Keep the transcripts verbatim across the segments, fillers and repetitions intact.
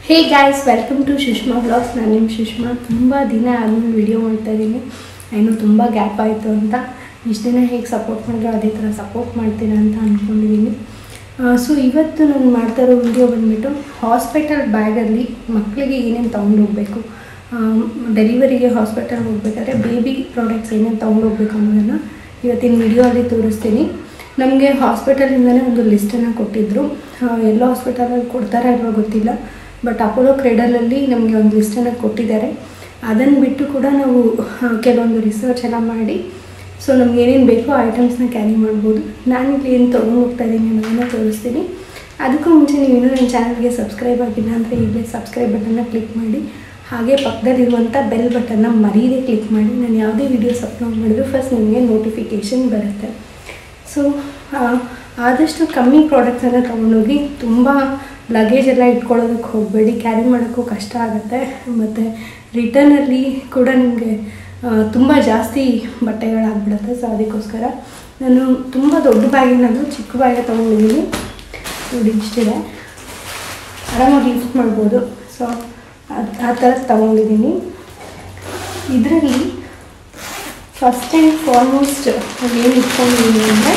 Hey guys, welcome to Sushma vlogs. ನಾನು ನಿಮ್ಮ ಸುಷ್ಮಾ. ತುಂಬ ದಿನ ಆದಮೇಲೆ ವಿಡಿಯೋ ಮಾಡ್ತಾ ಇದ್ದೀನಿ. ಇನ್ನೂ ತುಂಬ ಗ್ಯಾಪ್ ಆಯಿತು ಅಂತ. ಇಷ್ಟು ದಿನ ಹೇಗೆ ಸಪೋರ್ಟ್ ಮಾಡಿದ್ರು ಅದೇ ಥರ ಸಪೋರ್ಟ್ ಮಾಡ್ತೀರಾ ಅಂತ ಅಂದ್ಕೊಂಡಿದ್ದೀನಿ. ಸೊ ಇವತ್ತು ನಾನು ಮಾಡ್ತಾ ಇರೋ ವಿಡಿಯೋ ಬಂದುಬಿಟ್ಟು ಹಾಸ್ಪಿಟಲ್ ಬ್ಯಾಗಲ್ಲಿ ಮಕ್ಕಳಿಗೆ ಏನೇನು ತೊಗೊಂಡು ಹೋಗಬೇಕು, ಡೆಲಿವರಿಗೆ ಹಾಸ್ಪಿಟಲ್ ಹೋಗಬೇಕಾದ್ರೆ ಬೇಬಿ ಪ್ರಾಡಕ್ಟ್ಸ್ ಏನೇನು ತೊಗೊಂಡು ಹೋಗ್ಬೇಕು ಅನ್ನೋದನ್ನು ಇವತ್ತಿನ ವಿಡಿಯೋ ಅಲ್ಲಿ ತೋರಿಸ್ತೀನಿ. ನಮಗೆ ಹಾಸ್ಪಿಟಲಿಂದಲೇ ಒಂದು ಲಿಸ್ಟನ್ನು ಕೊಟ್ಟಿದ್ದರು. ಎಲ್ಲ ಹಾಸ್ಪಿಟಲಲ್ಲಿ ಕೊಡ್ತಾರಾ ಇಲ್ವೋ ಗೊತ್ತಿಲ್ಲ, ಬಟ್ ಅಪೋಲೋ ಕ್ರೆಡಲಲ್ಲಿ ನಮಗೆ ಒಂದು ಲಿಸ್ಟನ್ನು ಕೊಟ್ಟಿದ್ದಾರೆ. ಅದನ್ನು ಬಿಟ್ಟು ಕೂಡ ನಾವು ಕೆಲವೊಂದು ರಿಸರ್ಚ್ ಎಲ್ಲ ಮಾಡಿ ಸೊ ನಮ್ಗೆ ಏನೇನು ಬೇಕೋ ಐಟಮ್ಸ್ನ ಕ್ಯಾರಿ ಮಾಡ್ಬೋದು. ನಾನಿಲ್ಲಿ ಏನು ತೊಗೊಂಡು ಹೋಗ್ತಾ ಇದ್ದೀನಿ ಅನ್ನೋದನ್ನು ತೋರಿಸ್ತೀನಿ. ಅದಕ್ಕೂ ಮುಂಚೆ ನೀವು ಇನ್ನೂ ನನ್ನ ಚಾನಲ್ಗೆ ಸಬ್ಸ್ಕ್ರೈಬ್ ಆಗಿಲ್ಲ ಅಂದರೆ ಈಗಲೇ ಸಬ್ಸ್ಕ್ರೈಬ್ ಬಟನ್ನ ಕ್ಲಿಕ್ ಮಾಡಿ, ಹಾಗೆ ಪಕ್ಕದಲ್ಲಿರುವಂಥ ಬೆಲ್ ಬಟನ್ನ ಮರೀದೇ ಕ್ಲಿಕ್ ಮಾಡಿ. ನಾನು ಯಾವುದೇ ವೀಡಿಯೋಸ್ ಅಪ್ಲೋಡ್ ಮಾಡಿದ್ರು ಫಸ್ಟ್ ನಿಮಗೆ ನೋಟಿಫಿಕೇಷನ್ ಬರುತ್ತೆ. ಸೊ ಆದಷ್ಟು ಕಮ್ಮಿ ಪ್ರಾಡಕ್ಟ್ಸನ್ನು ತೊಗೊಂಡೋಗಿ ತುಂಬ ಲಗೇಜ್ ಎಲ್ಲ ಇಟ್ಕೊಳ್ಳೋದಕ್ಕೆ ಹೋಗಬೇಡಿ. ಕ್ಯಾರಿ ಮಾಡೋಕ್ಕೂ ಕಷ್ಟ ಆಗುತ್ತೆ. ಮತ್ತು ರಿಟರ್ನಲ್ಲಿ ಕೂಡ ನಿಮಗೆ ತುಂಬ ಜಾಸ್ತಿ ಬಟ್ಟೆಗಳಾಗ್ಬಿಡುತ್ತೆ. ಸೊ ಅದಕ್ಕೋಸ್ಕರ ನಾನು ತುಂಬ ದೊಡ್ಡ ಬ್ಯಾಗಿನದು ಚಿಕ್ಕ ಬ್ಯಾಗೆ ತೊಗೊಂಡಿದ್ದೀನಿ. ನೋಡಿ ಇಷ್ಟಿದೆ, ಆರಾಮಾಗಿ ಲಿಫ್ಟ್ ಮಾಡ್ಬೋದು. ಸೊ ಅದು ಆ ಥರ ತೊಗೊಂಡಿದ್ದೀನಿ. ಇದರಲ್ಲಿ ಫಸ್ಟ್ ಆ್ಯಂಡ್ ಫಾರ್ಮೋಸ್ಟ್ ಏನು ಇಟ್ಕೊಂಡಿದ್ದೀನಿ ಅಂದರೆ,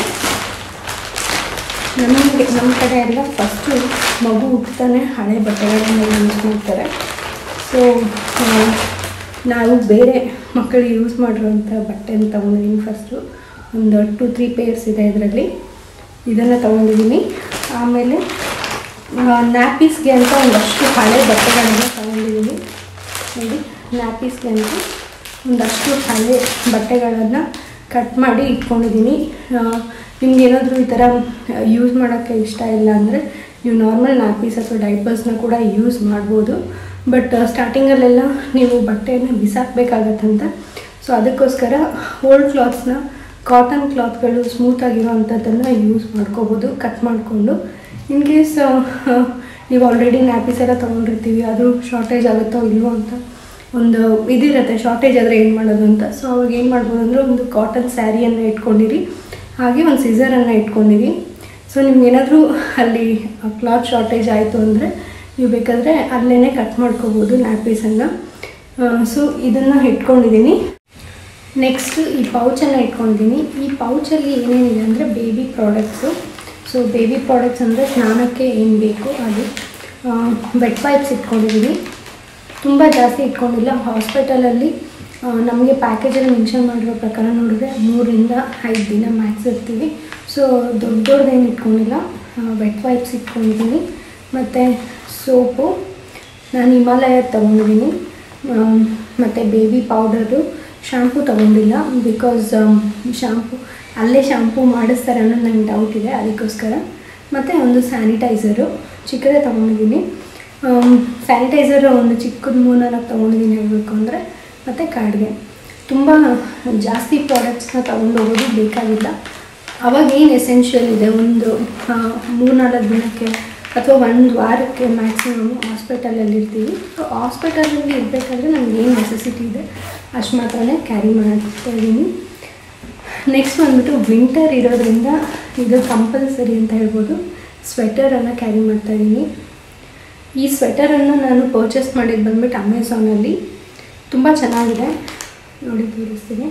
ನಮಗೆ ನಮ್ಮ ಕಡೆ ಎಲ್ಲ ಫಸ್ಟು ಮಗು ಹುಟ್ಟತಾನೆ ಹಳೆ ಬಟ್ಟೆಗಳನ್ನ ಯೂಸ್ ಮಾಡ್ತಾರೆ. ಸೊ ನಾವು ಬೇರೆ ಮಕ್ಕಳಿಗೆ ಯೂಸ್ ಮಾಡಿರೋಂಥ ಬಟ್ಟೆನ ತೊಗೊಂಡಿದ್ದೀನಿ. ಫಸ್ಟು ಒಂದು ಟು ತ್ರೀ ಪೇರ್ಸ್ ಇದೆ ಇದರಲ್ಲಿ, ಇದನ್ನು ತೊಗೊಂಡಿದ್ದೀನಿ. ಆಮೇಲೆ ನ್ಯಾಪೀಸ್ಗೆ ಅಂತ ಒಂದಷ್ಟು ಹಳೆ ಬಟ್ಟೆಗಳನ್ನ ತೊಗೊಂಡಿದ್ದೀನಿ. ನೋಡಿ, ನ್ಯಾಪೀಸ್ಗೆ ಅಂತ ಒಂದಷ್ಟು ಹಳೆ ಬಟ್ಟೆಗಳನ್ನು ಕಟ್ ಮಾಡಿ ಇಟ್ಕೊಂಡಿದ್ದೀನಿ. ನಿಮ್ಗೆ ಏನಾದರೂ ಈ ಥರ ಯೂಸ್ ಮಾಡೋಕ್ಕೆ ಇಷ್ಟ ಇಲ್ಲ ಅಂದರೆ ನೀವು ನಾರ್ಮಲ್ ನ್ಯಾಪೀಸ್ ಅಥವಾ ಡೈಪರ್ಸ್ನ ಕೂಡ ಯೂಸ್ ಮಾಡ್ಬೋದು. ಬಟ್ ಸ್ಟಾರ್ಟಿಂಗಲ್ಲೆಲ್ಲ ನೀವು ಬಟ್ಟೆಯನ್ನು ಬಿಸಾಕಬೇಕಾಗತ್ತಂತ. ಸೊ ಅದಕ್ಕೋಸ್ಕರ ಓಲ್ಡ್ ಕ್ಲಾತ್ಸ್ನ, ಕಾಟನ್ ಕ್ಲಾತ್ಗಳು ಸ್ಮೂತಾಗಿರೋ ಅಂಥದ್ದನ್ನು ಯೂಸ್ ಮಾಡ್ಕೋಬೋದು ಕಟ್ ಮಾಡಿಕೊಂಡು. ಇನ್ ಕೇಸ್ ನೀವು ಆಲ್ರೆಡಿ ನ್ಯಾಪೀಸ್ ಎಲ್ಲ ತೊಗೊಂಡಿರ್ತೀವಿ, ಅದು ಶಾರ್ಟೇಜ್ ಆಗುತ್ತೋ ಇಲ್ವೋ ಅಂತ ಒಂದು ಇದಿರುತ್ತೆ, ಶಾರ್ಟೇಜ್ ಆದರೆ ಏನು ಮಾಡೋದು ಅಂತ. ಸೊ ಅವಾಗ ಏನು ಮಾಡ್ಬೋದು ಅಂದರೆ ಒಂದು ಕಾಟನ್ ಸ್ಯಾರಿಯನ್ನು ಇಟ್ಕೊಂಡಿರಿ, ಹಾಗೆ ಒಂದು ಸಿಸರನ್ನು ಇಟ್ಕೊಂಡಿರಿ. ಸೊ ನಿಮ್ಗೇನಾದರೂ ಅಲ್ಲಿ ಕ್ಲಾತ್ ಶಾರ್ಟೇಜ್ ಆಯಿತು ಅಂದರೆ ನೀವು ಬೇಕಾದರೆ ಅಲ್ಲೇ ಕಟ್ ಮಾಡ್ಕೋಬೋದು ನ್ಯಾಪೀಸನ್ನು. ಸೊ ಇದನ್ನು ಇಟ್ಕೊಂಡಿದ್ದೀನಿ. ನೆಕ್ಸ್ಟ್ ಈ ಪೌಚನ್ನು ಇಟ್ಕೊಂಡಿದ್ದೀನಿ. ಈ ಪೌಚಲ್ಲಿ ಏನೇನಿದೆ ಅಂದರೆ baby products. So baby products ಅಂದರೆ ಸ್ನಾನಕ್ಕೆ ಏನು ಬೇಕು ಅದು. ವೆಟ್ ವೈಪ್ಸ್ ಇಟ್ಕೊಂಡಿದ್ದೀನಿ. ತುಂಬ ಜಾಸ್ತಿ ಇಟ್ಕೊಂಡಿಲ್ಲ. ಹಾಸ್ಪಿಟಲಲ್ಲಿ ನಮಗೆ ಪ್ಯಾಕೇಜಲ್ಲಿ ಮೆನ್ಷನ್ ಮಾಡಿರೋ ಪ್ರಕಾರ ನೋಡಿದ್ರೆ ಮೂರಿಂದ ಐದು ದಿನ ಮ್ಯಾಕ್ಸ್ ಇರ್ತೀವಿ. ಸೊ ದೊಡ್ಡ ದೊಡ್ಡದೇನು ಇಟ್ಕೊಂಡಿಲ್ಲ. ವೆಟ್ ವೈಪ್ಸ್ ಇಟ್ಕೊಂಡಿದ್ದೀನಿ. ಮತ್ತು ಸೋಪು ನಾನು ಹಿಮಾಲಯ ತೊಗೊಂಡಿದ್ದೀನಿ. ಮತ್ತು ಬೇಬಿ ಪೌಡರು, ಶ್ಯಾಂಪು ತೊಗೊಂಡಿಲ್ಲ. ಬಿಕಾಸ್ ಶ್ಯಾಂಪು ಅಲ್ಲೇ ಶ್ಯಾಂಪು ಮಾಡಿಸ್ತಾರೆ ಅನ್ನೋದು ನನಗೆ ಡೌಟ್ ಇದೆ, ಅದಕ್ಕೋಸ್ಕರ. ಮತ್ತು ಒಂದು ಸ್ಯಾನಿಟೈಸರು ಚಿಕ್ಕದೇ ತೊಗೊಂಡಿದ್ದೀನಿ. ಸ್ಯಾನಿಟೈಸರ್ ಒಂದು ಚಿಕ್ಕದು ಮೂರ್ನಾಲ್ಕು ತೊಗೊಂಡಿದ್ದೀನಿ ಹೇಳಬೇಕು ಅಂದರೆ. ಮತ್ತು ಕಾಡಿಗೆ ತುಂಬ ಜಾಸ್ತಿ ಪ್ರಾಡಕ್ಟ್ಸ್ನ ತೊಗೊಂಡು ಹೋಗೋದು ಬೇಕಾಗಿಲ್ಲ. ಅವಾಗ ಏನು ಎಸೆನ್ಷಿಯಲ್ ಇದೆ, ಒಂದು ಮೂರ್ನಾಲ್ಕು ದಿನಕ್ಕೆ ಅಥವಾ ಒಂದು ವಾರಕ್ಕೆ ಮ್ಯಾಕ್ಸಿಮಮ್ ಹಾಸ್ಪಿಟಲಲ್ಲಿ ಇರ್ತೀವಿ. ಸೊ ಹಾಸ್ಪಿಟಲಲ್ಲಿ ಇರಬೇಕಾದ್ರೆ ನಮ್ಗೆ ಏನು ನೆಸೆಸಿಟಿ ಇದೆ ಅಷ್ಟು ಮಾತ್ರನೇ ಕ್ಯಾರಿ ಮಾಡ್ತಾ ಇದ್ದೀನಿ. ನೆಕ್ಸ್ಟ್ ಬಂದುಬಿಟ್ಟು ವಿಂಟರ್ ಇರೋದ್ರಿಂದ ಇದು ಕಂಪಲ್ಸರಿ ಅಂತ ಹೇಳ್ಬೋದು, ಸ್ವೆಟರನ್ನು ಕ್ಯಾರಿ ಮಾಡ್ತಾಯಿದ್ದೀನಿ. ಈ ಸ್ವೆಟರನ್ನು ನಾನು ಪರ್ಚೇಸ್ ಮಾಡಿದ್ದು ಬಂದುಬಿಟ್ಟು ಅಮೆಝಾನಲ್ಲಿ. ತುಂಬ ಚೆನ್ನಾಗಿದೆ, ನೋಡಿ ತೋರಿಸ್ತೀನಿ.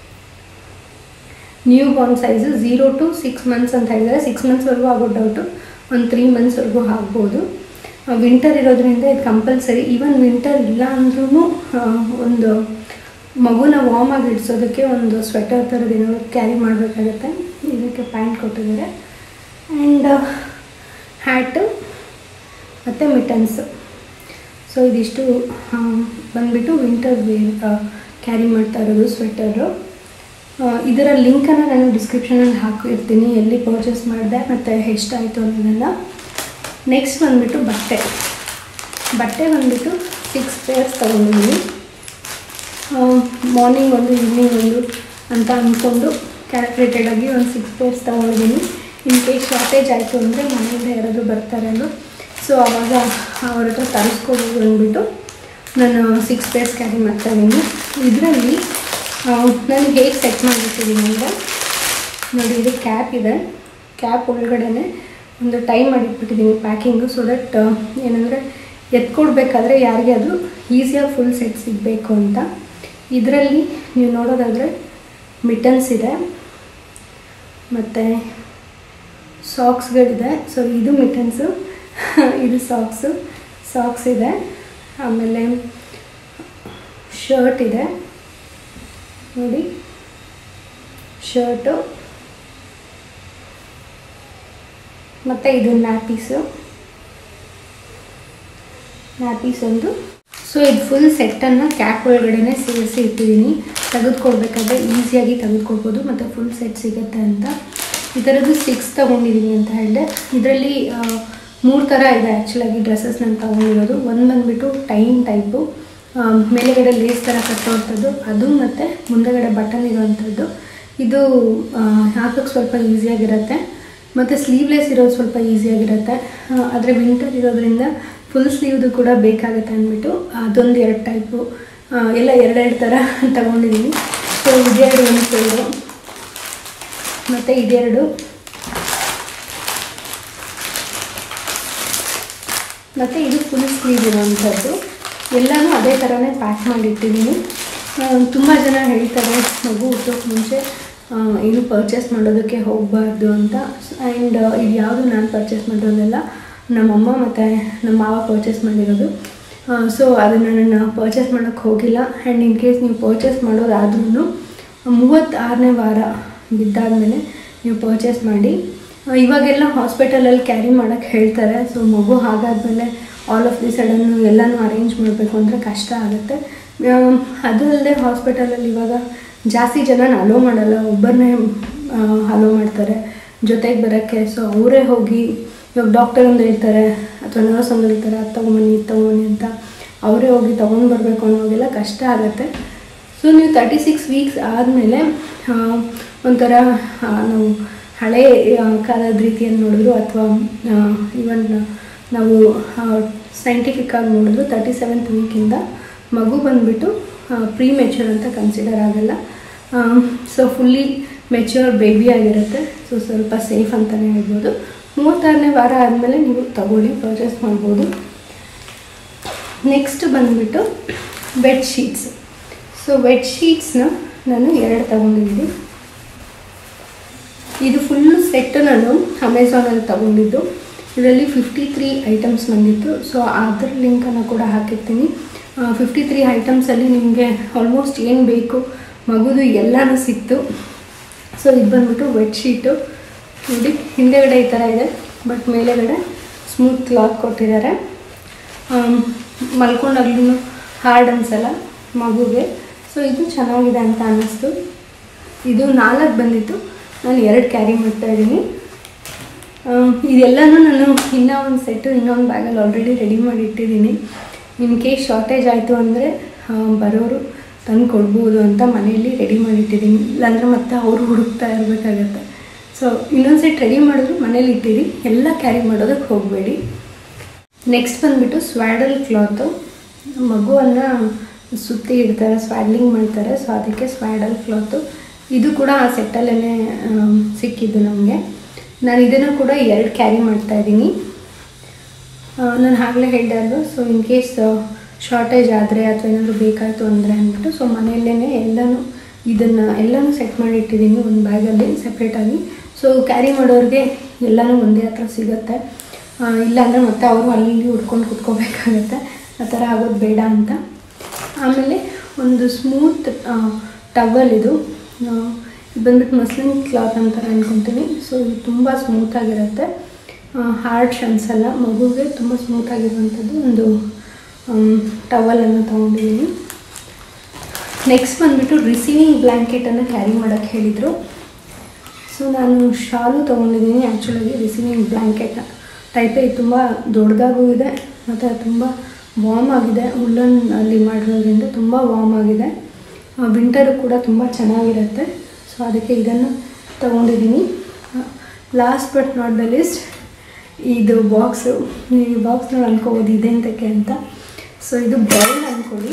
Newborn size zero to six months ಅಂತ ಹೇಳಿದರೆ, ಸಿಕ್ಸ್ ಮಂತ್ಸ್ವರೆಗೂ ಆಗೋ ಡೌಟು ಒಂದು ತ್ರೀ ಮಂತ್ಸ್ವರೆಗೂ ಆಗ್ಬೋದು. ವಿಂಟರ್ ಇರೋದ್ರಿಂದ ಇದು ಕಂಪಲ್ಸರಿ. ಈವನ್ ವಿಂಟರ್ ಇಲ್ಲ ಅಂದ್ರೂ ಒಂದು ಮಗುನ ವಾರ್ಮ್ ಆಗಿ ಇಡಿಸೋದಕ್ಕೆ ಒಂದು ಸ್ವೆಟರ್ ಥರದ್ದು ಏನೋ ಕ್ಯಾರಿ ಮಾಡಬೇಕಾಗತ್ತೆ. ಇದಕ್ಕೆ ಪ್ಯಾಂಟ್ ಕೊಟ್ಟಿದ್ದಾರೆ. ಆ್ಯಂಡ್ ಹ್ಯಾಟು ಮತ್ತು ಮಿಟನ್ಸು. ಸೊ ಇದಿಷ್ಟು ಬಂದುಬಿಟ್ಟು ವಿಂಟರ್ ವೇರ್ ಕ್ಯಾರಿ ಮಾಡ್ತಾ ಇರೋದು ಸ್ವೆಟರು. ಇದರ ಲಿಂಕನ್ನು ನಾನು ಡಿಸ್ಕ್ರಿಪ್ಷನಲ್ಲಿ ಹಾಕಿರ್ತೀನಿ, ಎಲ್ಲಿ ಪರ್ಚೇಸ್ ಮಾಡಿದೆ ಮತ್ತು ಎಷ್ಟಾಯಿತು ಅನ್ನೋದನ್ನು. ನೆಕ್ಸ್ಟ್ ಬಂದುಬಿಟ್ಟು ಬಟ್ಟೆ ಬಟ್ಟೆ ಬಂದುಬಿಟ್ಟು ಸಿಕ್ಸ್ ಪೇರ್ಸ್ ತೊಗೊಂಡಿದ್ದೀನಿ. ಮಾರ್ನಿಂಗ್ ಒಂದು ಈವ್ನಿಂಗ್ ಒಂದು ಅಂತ ಅಂದ್ಕೊಂಡು ಕ್ಯಾಲ್ಕುಲೇಟೆಡಾಗಿ ಒಂದು ಸಿಕ್ಸ್ ಪೇರ್ಸ್ ತೊಗೊಂಡಿದ್ದೀನಿ. ಇನ್ ಕೇಸ್ ಶಾರ್ಟೇಜ್ ಆಯಿತು ಅಂದರೆ ಮನೆಯಿಂದ ಯಾರಾದರೂ ಬರ್ತಾರೆ ಅಲ್ಲೋ, ಸೊ ಆವಾಗ ಅವ್ರ ಹತ್ರ ತರಿಸ್ಕೊಬೋದು ಅಂದ್ಬಿಟ್ಟು ನಾನು ಸಿಕ್ಸ್ ಪೇರ್ಸ್ ಕ್ಯಾರಿ ಮಾಡ್ತಾಯಿದ್ದೀನಿ. ಇದರಲ್ಲಿ ನಾನು ಹೇಗೆ ಸೆಟ್ ಮಾಡಿಬಿಟ್ಟಿದ್ದೀನಿ ಅಂದರೆ, ನೋಡಿ ಇದು ಕ್ಯಾಪ್ ಇದೆ. ಕ್ಯಾಪ್ ಒಳಗಡೆ ಒಂದು ಟೈಮ್ ಮಾಡಿಟ್ಬಿಟ್ಟಿದ್ದೀನಿ ಪ್ಯಾಕಿಂಗು. ಸೊ ದಟ್ ಏನಂದರೆ ಎತ್ಕೊಡ್ಬೇಕಾದ್ರೆ ಯಾರಿಗೆ ಅದು ಈಸಿಯಾಗಿ ಫುಲ್ ಸೆಟ್ ಸಿಗಬೇಕು ಅಂತ. ಇದರಲ್ಲಿ ನೀವು ನೋಡೋದಾದರೆ ಮಿಟನ್ಸ್ ಇದೆ ಮತ್ತು ಸಾಕ್ಸ್ಗಳಿದೆ. ಸೊ ಇದು ಮಿಟನ್ಸು, ಇದು ಸಾಕ್ಸು ಸಾಕ್ಸ್ ಇದೆ. ಆಮೇಲೆ ಶರ್ಟ್ ಇದೆ ನೋಡಿ, ಶರ್ಟು ಮತ್ತು ಇದು ನ್ಯಾಪೀಸು ನ್ಯಾಪೀಸ್ ಒಂದು. ಸೊ ಇದು ಫುಲ್ ಸೆಟ್ಟನ್ನು ಕ್ಯಾಪ್ ಒಳಗಡೆ ಸೇರಿಸಿ ಇಟ್ಟಿದ್ದೀನಿ. ತೆಗೆದುಕೊಡ್ಬೇಕಾದ್ರೆ ಈಸಿಯಾಗಿ ತೆಗೆದುಕೊಡ್ಬೋದು ಮತ್ತು ಫುಲ್ ಸೆಟ್ ಸಿಗುತ್ತೆ ಅಂತ. ಈ ಥರದ್ದು ಸಿಕ್ಸ್ ತೊಗೊಂಡಿದ್ದೀನಿ ಅಂತ ಹೇಳಿದೆ. ಇದರಲ್ಲಿ ಮೂರು ಥರ ಇದೆ ಆ್ಯಕ್ಚುಲಾಗಿ ಡ್ರೆಸ್ಸಸ್ ನಾನು ತೊಗೊಂಡಿರೋದು. ಒಂದು ಬಂದುಬಿಟ್ಟು ಟೈನ್ ಟೈಪು, ಮೇಲೆಗಡೆ ಲೇಸ್ ಥರ ಕಟ್ಟೋವಂಥದ್ದು ಅದು, ಮತ್ತು ಮುಂದೆಗಡೆ ಬಟನ್ ಇರೋವಂಥದ್ದು. ಇದು ಹಾಕೋಕ್ಕೆ ಸ್ವಲ್ಪ ಈಸಿಯಾಗಿರುತ್ತೆ ಮತ್ತು ಸ್ಲೀವ್ಲೆಸ್ ಇರೋದು ಸ್ವಲ್ಪ ಈಸಿಯಾಗಿರುತ್ತೆ. ಆದರೆ ವಿಂಟರ್ ಇರೋದ್ರಿಂದ ಫುಲ್ ಸ್ಲೀವ್ದು ಕೂಡ ಬೇಕಾಗುತ್ತೆ ಅಂದ್ಬಿಟ್ಟು ಅದೊಂದು ಎರಡು ಟೈಪು ಎಲ್ಲ ಎರಡೆರಡು ಥರ ತಗೊಂಡಿದ್ದೀನಿ. ಸೊ ಇದೆರಡು ಒಂದು ಸೈಡು ಮತ್ತು ಇದೆರಡು ಮತ್ತು ಇದು ಫುಲ್ ಸ್ಲೀವ್ ಇರೋವಂಥದ್ದು. ಎಲ್ಲನೂ ಅದೇ ಥರನೇ ಪ್ಯಾಕ್ ಮಾಡಿಟ್ಟಿದ್ದೀನಿ. ತುಂಬ ಜನ ಹೇಳ್ತಾರೆ ಮಗು ಹುಟ್ಟೋಕ್ಕೆ ಮುಂಚೆ ಏನು ಪರ್ಚೇಸ್ ಮಾಡೋದಕ್ಕೆ ಹೋಗಬಾರ್ದು ಅಂತ. ಆ್ಯಂಡ್ ಇದು ಯಾವುದು ನಾನು ಪರ್ಚೇಸ್ ಮಾಡಿರೋದೆಲ್ಲ ನಮ್ಮಮ್ಮ ಮತ್ತು ನಮ್ಮ ಮಾವ ಪರ್ಚೇಸ್ ಮಾಡಿರೋದು. ಸೊ ಅದನ್ನು ನಾನು ಪರ್ಚೇಸ್ ಮಾಡೋಕ್ಕೆ ಹೋಗಿಲ್ಲ. ಆ್ಯಂಡ್ ಇನ್ ಕೇಸ್ ನೀವು ಪರ್ಚೇಸ್ ಮಾಡೋದಾದ್ರೂ ಮೂವತ್ತಾರನೇ ವಾರ ಬಿದ್ದಾದಮೇಲೆ ನೀವು ಪರ್ಚೇಸ್ ಮಾಡಿ. ಇವಾಗೆಲ್ಲ ಹಾಸ್ಪಿಟಲಲ್ಲಿ ಕ್ಯಾರಿ ಮಾಡೋಕ್ಕೆ ಹೇಳ್ತಾರೆ. ಸೊ ಮಗು ಹಾಗಾದ್ಮೇಲೆ ಆಲ್ ಆಫ್ ದಿ ಸಡನ್ನು ಎಲ್ಲನೂ ಅರೇಂಜ್ ಮಾಡಬೇಕು ಅಂದರೆ ಕಷ್ಟ ಆಗುತ್ತೆ. ಅದು ಅಲ್ಲದೆ ಹಾಸ್ಪಿಟಲಲ್ಲಿ ಇವಾಗ ಜಾಸ್ತಿ ಜನ ಅಲೋ ಮಾಡಲ್ಲ, ಒಬ್ಬರನ್ನೇ ಅಲೋ ಮಾಡ್ತಾರೆ ಜೊತೆಗೆ ಬರೋಕ್ಕೆ. ಸೊ ಅವರೇ ಹೋಗಿ ಇವಾಗ ಡಾಕ್ಟರ್ ಒಂದು ಹೇಳ್ತಾರೆ ಅಥವಾ ನರ್ಸ್ ಒಂದು ಹೇಳ್ತಾರೆ ಅದು ತೊಗೊಂಬನ್ನಿ ಇದು ತೊಗೊಂಬನ್ನಿ ಅಂತ, ಅವರೇ ಹೋಗಿ ತೊಗೊಂಡು ಬರಬೇಕು ಅನ್ನೋದೆಲ್ಲ ಕಷ್ಟ ಆಗುತ್ತೆ. ಸೊ ನೀವು ತರ್ಟಿ ಸಿಕ್ಸ್ ವೀಕ್ಸ್ ಆದಮೇಲೆ ಒಂಥರ ನಾವು ಹಳೆ ಕಾಲದ ರೀತಿಯನ್ನು ನೋಡಿದ್ರು ಅಥವಾ ಈವನ್ ನಾವು ಸೈಂಟಿಫಿಕ್ಕಾಗಿ ನೋಡಿದ್ರು ತರ್ಟಿ ಸೆವೆಂತ್ ವೀಕಿಂದ ಮಗು ಬಂದುಬಿಟ್ಟು ಪ್ರೀ ಮೆಚ್ಯೂರ್ ಅಂತ ಕನ್ಸಿಡರ್ ಆಗಲ್ಲ. ಸೊ ಫುಲ್ಲಿ ಮೆಚ್ಯೂರ್ ಬೇಬಿ ಆಗಿರುತ್ತೆ. ಸೊ ಸ್ವಲ್ಪ ಸೇಫ್ ಅಂತಲೇ ಹೇಳ್ಬೋದು. ಮೂವತ್ತಾರನೇ ವಾರ ಆದಮೇಲೆ ನೀವು ತಗೊಳ್ಳಿ, ಪರ್ಚೇಸ್ ಮಾಡ್ಬೋದು. ನೆಕ್ಸ್ಟ್ ಬಂದುಬಿಟ್ಟು ಬೆಡ್ ಶೀಟ್ಸ್. ಸೊ ಬೆಡ್ ಶೀಟ್ಸ್ನ ನಾನು ಎರಡು ತಗೊಂಡಿದ್ದೀನಿ. ಇದು ಫುಲ್ಲು ಸೆಟ್ಟು ನಾನು ಅಮೆಝಾನಲ್ಲಿ ತಗೊಂಡಿದ್ದು. ಇದರಲ್ಲಿ ಫಿಫ್ಟಿ ತ್ರೀ ಐಟಮ್ಸ್ ಬಂದಿತ್ತು. ಸೊ ಅದರ ಲಿಂಕನ್ನು ಕೂಡ ಹಾಕಿರ್ತೀನಿ. ಫಿಫ್ಟಿ ತ್ರೀ ಐಟಮ್ಸಲ್ಲಿ ನಿಮಗೆ ಆಲ್ಮೋಸ್ಟ್ ಏನು ಬೇಕು ಮಗುದು ಎಲ್ಲನೂ ಸಿಕ್ತು. ಸೊ ಇದು ಬಂದುಬಿಟ್ಟು ಬೆಡ್ಶೀಟು ನೋಡಿ, ಹಿಂದೆಗಡೆ ಈ ಥರ ಇದೆ, ಬಟ್ ಮೇಲೆಗಡೆ ಸ್ಮೂತ್ ಕ್ಲಾತ್ ಕೊಟ್ಟಿದ್ದಾರೆ. ಮಲ್ಕೊಂಡಾಗ್ಲೂ ಹಾರ್ಡ್ ಅನಿಸಲ್ಲ ಮಗುಗೆ. ಸೊ ಇದು ಚೆನ್ನಾಗಿದೆ ಅಂತ ಅನ್ನಿಸ್ತು. ಇದು ನಾಲ್ಕು ಬಂದಿತ್ತು, ನಾನು ಎರಡು ಕ್ಯಾರಿ ಮಾಡ್ತಾಯಿದ್ದೀನಿ. ಇದೆಲ್ಲನೂ ನಾನು ಇನ್ನೂ ಒಂದು ಸೆಟ್ಟು ಇನ್ನೊಂದು ಬ್ಯಾಗಲ್ಲಿ ಆಲ್ರೆಡಿ ರೆಡಿ ಮಾಡಿ ಇಟ್ಟಿದ್ದೀನಿ. ಇನ್ ಕೇಸ್ ಶಾರ್ಟೇಜ್ ಆಯಿತು ಅಂದರೆ ಬರೋರು ತಂದು ಕೊಡ್ಬೋದು ಅಂತ ಮನೆಯಲ್ಲಿ ರೆಡಿ ಮಾಡಿಟ್ಟಿದ್ದೀನಿ. ಇಲ್ಲಾಂದರೆ ಮತ್ತೆ ಅವರು ಹುಡುಕ್ತಾ ಇರಬೇಕಾಗತ್ತೆ. ಸೊ ಇನ್ನೊಂದು ಸೆಟ್ ರೆಡಿ ಮಾಡಿದ್ರು ಮನೇಲಿ ಇಟ್ಟಿರಿ, ಎಲ್ಲ ಕ್ಯಾರಿ ಮಾಡೋದಕ್ಕೆ ಹೋಗಬೇಡಿ. ನೆಕ್ಸ್ಟ್ ಬಂದುಬಿಟ್ಟು ಸ್ವ್ಯಾಡಲ್ ಕ್ಲಾತು. ಮಗುವನ್ನು ಸುತ್ತಿ ಇಡ್ತಾರೆ, ಸ್ವ್ಯಾಡ್ಲಿಂಗ್ ಮಾಡ್ತಾರೆ. ಸೊ ಅದಕ್ಕೆ ಸ್ವ್ಯಾಡಲ್ ಕ್ಲಾತು. ಇದು ಕೂಡ ಆ ಸೆಟ್ಟಲ್ಲೇ ಸಿಕ್ಕಿದ್ದು ನಮಗೆ. ನಾನು ಇದನ್ನು ಕೂಡ ಎರಡು ಕ್ಯಾರಿ ಮಾಡ್ತಾಯಿದ್ದೀನಿ. ನಾನು ಆಗಲೇ ಹೇಳಿದೆ ಅಲ್ವ, ಸೊ ಇನ್ ಕೇಸ್ ಶಾರ್ಟೇಜ್ ಆದರೆ ಅಥವಾ ಏನಾದರೂ ಬೇಕಾಯಿತು ಅಂದರೆ ಅಂದ್ಬಿಟ್ಟು ಸೊ ಮನೆಯಲ್ಲೇ ಎಲ್ಲನೂ ಇದನ್ನು ಎಲ್ಲನೂ ಸೆಟ್ ಮಾಡಿ ಇಟ್ಟಿದ್ದೀನಿ ಒಂದು ಬ್ಯಾಗಲ್ಲಿ ಸಪ್ರೇಟಾಗಿ. ಸೊ ಕ್ಯಾರಿ ಮಾಡೋರಿಗೆ ಎಲ್ಲನೂ ಒಂದೇ ಹತ್ರ ಸಿಗುತ್ತೆ. ಇಲ್ಲಾಂದರೆ ಮತ್ತೆ ಅವರು ಅಲ್ಲಿ ಹುಡ್ಕೊಂಡು ಕುತ್ಕೋಬೇಕಾಗತ್ತೆ. ಆ ಥರ ಆಗೋದು ಬೇಡ ಅಂತ. ಆಮೇಲೆ ಒಂದು ಸ್ಮೂತ್ ಟವಲ್. ಇದು ಬಂದ್ಬಿಟ್ಟು ಮಸ್ಲಿನ್ ಕ್ಲಾತ್ ಅಂತಾರೆ ಅಂದ್ಕೊತೀನಿ. ಸೊ ಇದು ತುಂಬ ಸ್ಮೂತಾಗಿರುತ್ತೆ, ಹಾರ್ಡ್ ಅನ್ಸಲ್ಲ. ಮಗುಗೆ ತುಂಬ ಸ್ಮೂತಾಗಿರುವಂಥದ್ದು ಒಂದು ಟವಲನ್ನು ತೊಗೊಂಡಿದ್ದೀನಿ. ನೆಕ್ಸ್ಟ್ ಬಂದುಬಿಟ್ಟು ರಿಸೀವಿಂಗ್ ಬ್ಲ್ಯಾಂಕೆಟನ್ನು ಕ್ಯಾರಿ ಮಾಡೋಕ್ಕೆ ಹೇಳಿದರು. ಸೊ ನಾನು ಶಾಲು ತೊಗೊಂಡಿದ್ದೀನಿ. ಆ್ಯಕ್ಚುಲಾಗಿ ರಿಸೀವಿಂಗ್ ಬ್ಲ್ಯಾಂಕೆಟ್ ಟೈಪೇ ತುಂಬ ದೊಡ್ಡದಾಗೂ ಇದೆ ಮತ್ತು ತುಂಬ ವಾರ್ಮ್ ಆಗಿದೆ. ಉಲ್ಲನ್ನಲ್ಲಿ ಮಾಡಿರೋದ್ರಿಂದ ತುಂಬ ವಾರ್ಮ್ ಆಗಿದೆ. ವಿಂಟರು ಕೂಡ ತುಂಬ ಚೆನ್ನಾಗಿರುತ್ತೆ. ಸೊ ಅದಕ್ಕೆ ಇದನ್ನು ತೊಗೊಂಡಿದ್ದೀನಿ. Last but not the least, ಇದು ಬಾಕ್ಸು. ನೀವು ಈ ಬಾಕ್ಸ್ ನೋಡಿ ಅನ್ಕೋಬೋದು ಇದೆಂತಕ್ಕೆ ಅಂತ. ಸೊ ಇದು ಬೌಲ್ ಅಂದ್ಕೊಳ್ಳಿ.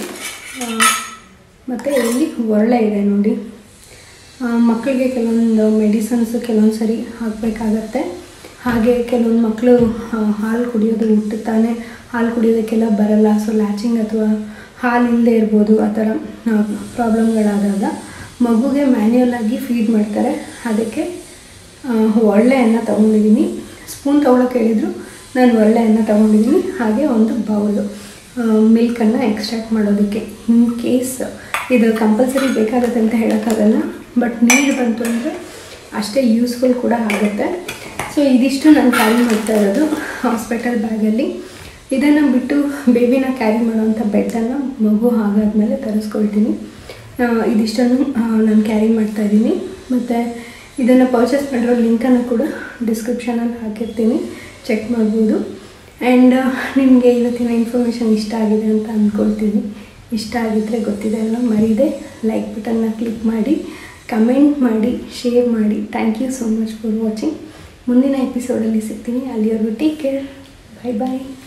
ಮತ್ತು ಇಲ್ಲಿ ಒರಳೆ ಇದೆ ನೋಡಿ. ಮಕ್ಕಳಿಗೆ ಕೆಲವೊಂದು ಮೆಡಿಸನ್ಸು ಕೆಲವೊಂದು ಸರಿ ಹಾಕಬೇಕಾಗತ್ತೆ. ಹಾಗೆ ಕೆಲವೊಂದು ಮಕ್ಕಳು ಹಾಲು ಕುಡಿಯೋದು ಹುಟ್ಟುತ್ತಾನೆ ಹಾಲು ಕುಡಿಯೋದಕ್ಕೆಲ್ಲ ಬರಲ್ಲ. ಸೊ ಲ್ಯಾಚಿಂಗ್ ಅಥವಾ ಹಾಲು ಇಲ್ಲದೆ ಇರ್ಬೋದು. ಆ ಥರ ಪ್ರಾಬ್ಲಮ್ಗಳಾದಾಗ ಮಗುಗೆ ಮ್ಯಾನ್ಯುಯಲ್ ಆಗಿ ಫೀಡ್ ಮಾಡ್ತಾರೆ. ಅದಕ್ಕೆ ಒಳ್ಳೆ ಅನ್ನ ತೊಗೊಂಡಿದ್ದೀನಿ. ಸ್ಪೂನ್ ತೊಗೊಳಕ್ಕೆ ಹೇಳಿದ್ರು, ನಾನು ಒಳ್ಳೆ ಅನ್ನ ತೊಗೊಂಡಿದ್ದೀನಿ. ಹಾಗೆ ಒಂದು ಬೌಲು ಮಿಲ್ಕನ್ನು ಎಕ್ಸ್ಟ್ರಾಕ್ಟ್ ಮಾಡೋದಕ್ಕೆ. ಇನ್ ಕೇಸ್ ಇದು ಕಂಪಲ್ಸರಿ ಬೇಕಾಗುತ್ತೆ ಅಂತ ಹೇಳೋಕ್ಕಾಗಲ್ಲ, ಬಟ್ ನೀರು ಬಂತು ಅಂದರೆ ಅಷ್ಟೇ ಯೂಸ್ಫುಲ್ ಕೂಡ ಆಗುತ್ತೆ. ಸೊ ಇದಿಷ್ಟು ನಾನು ಕ್ಯಾರಿ ಮಾಡ್ತಾ ಇರೋದು ಹಾಸ್ಪಿಟಲ್ ಬ್ಯಾಗಲ್ಲಿ. ಇದನ್ನು ಬಿಟ್ಟು ಬೇಬಿನ ಕ್ಯಾರಿ ಮಾಡೋವಂಥ ಬೆಡ್ಡನ್ನು ಮಗು ಆಗಾದ್ಮೇಲೆ ತರಿಸ್ಕೊಳ್ತೀನಿ. ಇದಿಷ್ಟನ್ನು ನಾನು ಕ್ಯಾರಿ ಮಾಡ್ತಾಯಿದ್ದೀನಿ. ಮತ್ತು ಇದನ್ನು ಪರ್ಚೇಸ್ ಮಾಡಿರೋ ಲಿಂಕನ್ನು ಕೂಡ ಡಿಸ್ಕ್ರಿಪ್ಷನಲ್ಲಿ ಹಾಕಿರ್ತೀನಿ, ಚೆಕ್ ಮಾಡ್ಬೋದು. ಆ್ಯಂಡ್ ನಿಮಗೆ ಇವತ್ತಿನ ಇನ್ಫಾರ್ಮೇಷನ್ ಇಷ್ಟ ಆಗಿದೆ ಅಂತ ಅಂದ್ಕೊಳ್ತೀನಿ. ಇಷ್ಟ ಆಗಿದ್ದರೆ ಗೊತ್ತಿದೆ ಅಲ್ಲ, ಮರೀದೆ ಲೈಕ್ ಬಟನ್ನ ಕ್ಲಿಕ್ ಮಾಡಿ, ಕಮೆಂಟ್ ಮಾಡಿ, ಶೇರ್ ಮಾಡಿ. Thank you so much for watching. ಮುಂದಿನ ಎಪಿಸೋಡಲ್ಲಿ ಸಿಗ್ತೀನಿ. ಅಲ್ಲಿವರೆಗೂ ಟೇಕ್ ಕೇರ್. ಬಾಯ್ ಬಾಯ್.